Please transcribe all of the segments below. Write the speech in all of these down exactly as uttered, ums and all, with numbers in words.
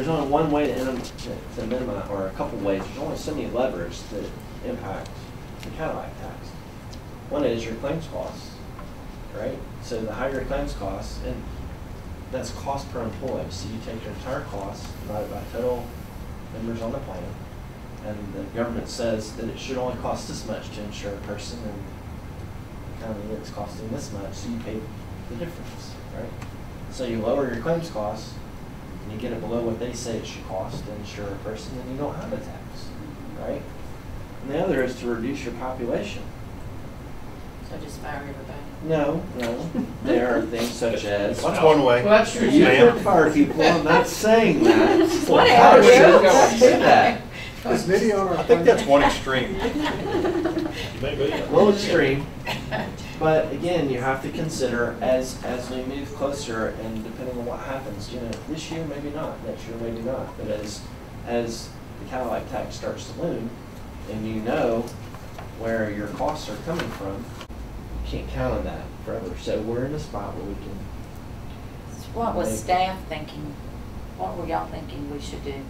there's only one way to, to, to minimize, or a couple ways. There's only so many levers that impact the Cadillac tax. One is your claims costs, right? So the higher your claims costs, and that's cost per employee. So you take your entire cost divided by total members on the plan, and the government says that it should only cost this much to insure a person, and the county it's costing this much, so you pay the difference, right? So you lower your claims costs, and you get it below what they say it should cost to insure a person, and you don't have a tax, right? And the other is to reduce your population. So just fire everybody? No, no. There are things such as... That's one way. Well, that's true. You can fire people. I'm not saying that. Whatever. Don't say that. Is Nydia on our I think that's one extreme. Maybe. A little extreme. But again, you have to consider as as we move closer, and depending on what happens, you know, this year maybe not, next year maybe not. But as as the Cadillac tax starts to loom, and you know where your costs are coming from, you can't count on that forever. So we're in a spot where we can. What was staff thinking? What were y'all thinking we should do?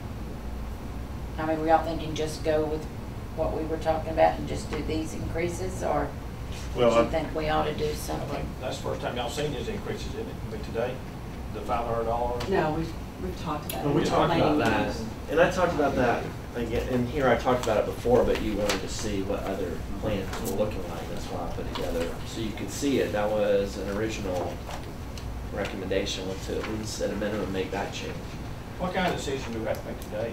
I mean, were y'all thinking just go with what we were talking about and just do these increases, or Well, do you I- think we ought to do I think something? that's the first time y'all seen these increases, isn't it? But today, the five hundred dollars. No, we've, we've talked about it. Well, we We're talked about planning that, meetings. and I talked about that again. And here I talked about it before, but you wanted to see what other plans were looking like. That's why I put it together so you could see it. That was an original recommendation, was to at least at a minimum make that change. What kind of decision do we have to make today?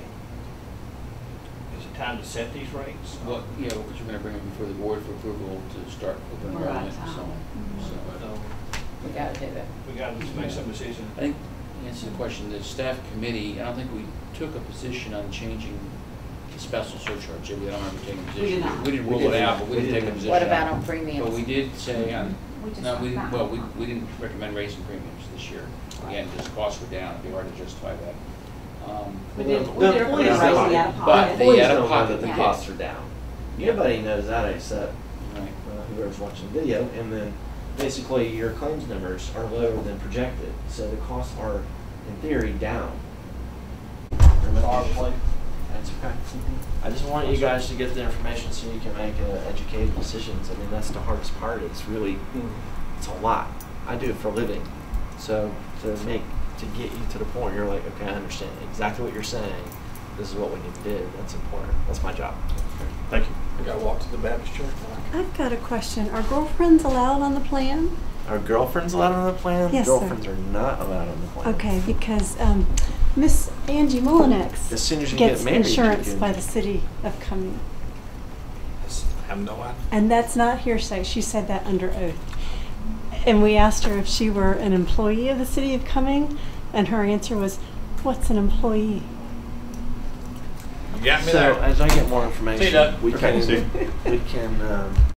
Is it time to set these rates? Well, yeah, because you're going to bring them before the board for approval to start open Right. enrollment. So, so So We gotta do it. we got to make some decision. I think to answer the question, the staff committee, I don't think we took a position on changing the spousal surcharge. We don't remember taking a position. did not. We didn't We rule it didn't. out, but we We didn't take a didn't. position. What on about it. on premiums? But we did say on, We just no, we, talked about well, we, it. we didn't recommend raising premiums this year. Again, just costs were down, it'd be hard to justify that. Um, We did, The we did employees raise don't- the out of but pocket. the Employees out of don't know pocket, that the yeah. costs are down. Nobody knows that except right. uh, whoever's watching the video, and then basically your claims numbers are lower than projected, so the costs are, in theory, down. Our play. That's okay. I just want you guys to get the information so you can make uh, educated decisions. I mean, that's the hardest part. It's really, it's a lot. I do it for a living, so to make to get you to the point you're like, okay, I understand exactly what you're saying. This is what we need to do. That's important. That's my job. Thank you. We got to walk to the Baptist church. I've got a question. Are girlfriends allowed on the plan? Are girlfriends allowed on the plan? Yes, sir. Girlfriends are not allowed on the plan. Okay, because um, Miss Angie Molinex As soon as you gets get married, you insurance can- by the city of Cumming. I have no idea. And that's not hearsay. She said that under oath. And we asked her if she were an employee of the city of Cumming, and her answer was, "What's an employee?" You got me So there. as I get more information, See you, Doug. we Okay, can see you. we can um,